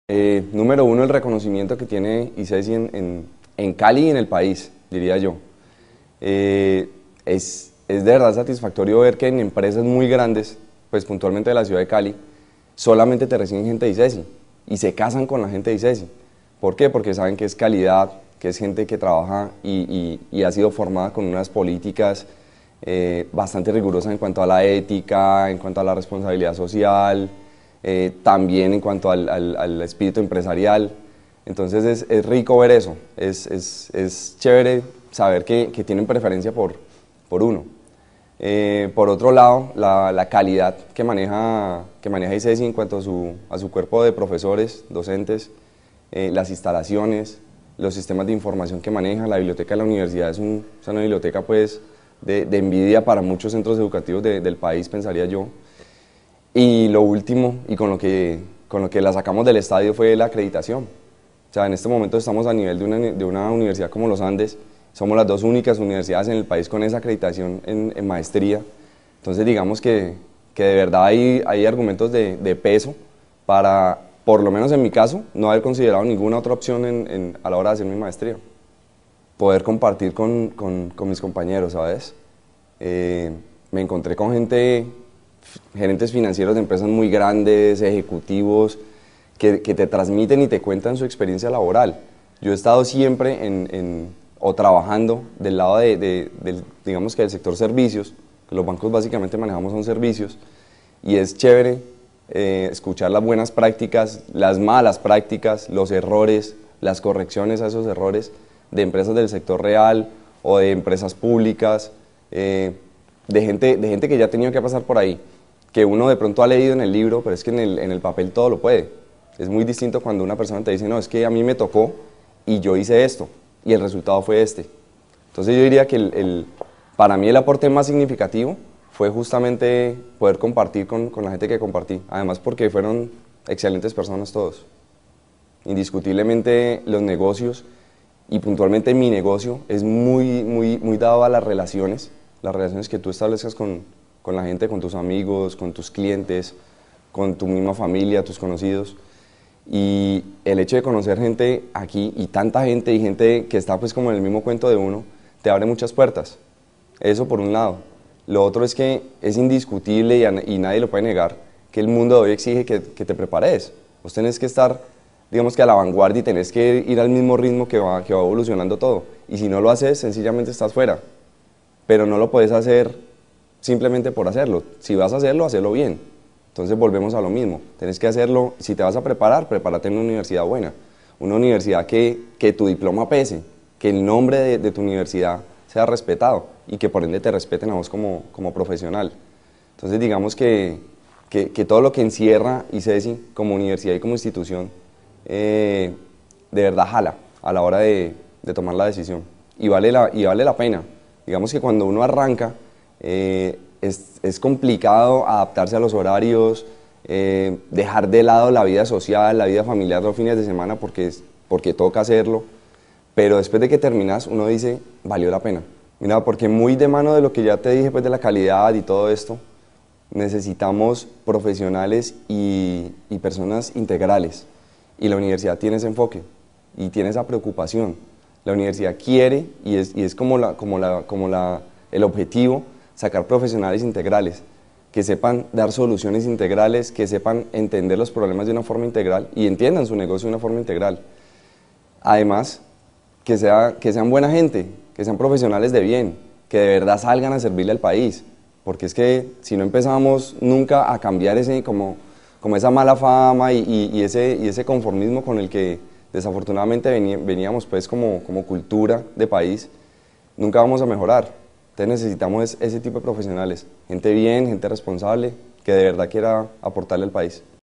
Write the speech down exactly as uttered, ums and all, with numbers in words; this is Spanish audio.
Eh, número uno, el reconocimiento que tiene ICESI en, en, en Cali y en el país, diría yo. Eh, es, es de verdad satisfactorio ver que en empresas muy grandes, pues puntualmente de la ciudad de Cali, solamente te reciben gente de ICESI y se casan con la gente de ICESI. ¿Por qué? Porque saben que es calidad, que es gente que trabaja y, y, y ha sido formada con unas políticas eh, bastante rigurosas en cuanto a la ética, en cuanto a la responsabilidad social, eh, también en cuanto al, al, al espíritu empresarial. Entonces es, es rico ver eso, es, es, es chévere saber que, que tienen preferencia por, por uno. Eh, por otro lado, la, la calidad que maneja, que maneja ICESI en cuanto a su, a su cuerpo de profesores, docentes, eh, las instalaciones, los sistemas de información que maneja, la biblioteca de la universidad es, un, es una biblioteca pues, de, de envidia para muchos centros educativos de, del país, pensaría yo. Y lo último, y con lo, que, con lo que la sacamos del estadio, fue la acreditación. O sea, en este momento estamos a nivel de una, de una universidad como los Andes, somos las dos únicas universidades en el país con esa acreditación en, en maestría. Entonces digamos que, que de verdad hay, hay argumentos de, de peso para, por lo menos en mi caso, no haber considerado ninguna otra opción en, en, a la hora de hacer mi maestría. Poder compartir con, con, con mis compañeros, ¿sabes? Eh, me encontré con gente, gerentes financieros de empresas muy grandes, ejecutivos, que, que te transmiten y te cuentan su experiencia laboral. Yo he estado siempre en, en, o trabajando del lado de, de, del, digamos que del sector servicios, que los bancos básicamente manejamos son servicios, y es chévere eh, escuchar las buenas prácticas, las malas prácticas, los errores, las correcciones a esos errores de empresas del sector real o de empresas públicas, eh, de, gente, de gente que ya ha tenido que pasar por ahí, que uno de pronto ha leído en el libro, pero es que en el, en el papel todo lo puede. Es muy distinto cuando una persona te dice, no, es que a mí me tocó y yo hice esto, y el resultado fue este. Entonces yo diría que el, el, para mí el aporte más significativo fue justamente poder compartir con, con la gente que compartí, además porque fueron excelentes personas todos. Indiscutiblemente los negocios, y puntualmente mi negocio, es muy, muy, muy dado a las relaciones, las relaciones que tú establezcas con, con la gente, con tus amigos, con tus clientes, con tu misma familia, tus conocidos. Y el hecho de conocer gente aquí, y tanta gente, y gente que está pues como en el mismo cuento de uno, te abre muchas puertas. Eso por un lado. Lo otro es que es indiscutible y, a, y nadie lo puede negar, que el mundo de hoy exige que, que te prepares. Vos tenés que estar, digamos que a la vanguardia, y tenés que ir al mismo ritmo que va, que va evolucionando todo. Y si no lo haces, sencillamente estás fuera. Pero no lo puedes hacer simplemente por hacerlo. Si vas a hacerlo, hazlo bien. Entonces volvemos a lo mismo, tenés que hacerlo, si te vas a preparar, prepárate en una universidad buena, una universidad que, que tu diploma pese, que el nombre de, de tu universidad sea respetado y que por ende te respeten a vos como, como profesional. Entonces digamos que, que, que todo lo que encierra ICESI como universidad y como institución, eh, de verdad jala a la hora de, de tomar la decisión y vale la, y vale la pena. Digamos que cuando uno arranca, eh, Es, es complicado adaptarse a los horarios, eh, dejar de lado la vida social, la vida familiar los fines de semana porque, es, porque toca hacerlo, pero después de que terminas uno dice, valió la pena. Mira, porque muy de mano de lo que ya te dije pues, de la calidad y todo esto, necesitamos profesionales y, y personas integrales, y la universidad tiene ese enfoque y tiene esa preocupación. La universidad quiere, y es, y es como, la, como, la, como la, el objetivo, sacar profesionales integrales, que sepan dar soluciones integrales, que sepan entender los problemas de una forma integral y entiendan su negocio de una forma integral. Además, que, sea, que sean buena gente, que sean profesionales de bien, que de verdad salgan a servirle al país, porque es que si no empezamos nunca a cambiar ese, como, como esa mala fama y, y, y, ese, y ese conformismo con el que desafortunadamente veníamos pues como, como cultura de país, nunca vamos a mejorar. Entonces necesitamos ese tipo de profesionales, gente bien, gente responsable, que de verdad quiera aportarle al país.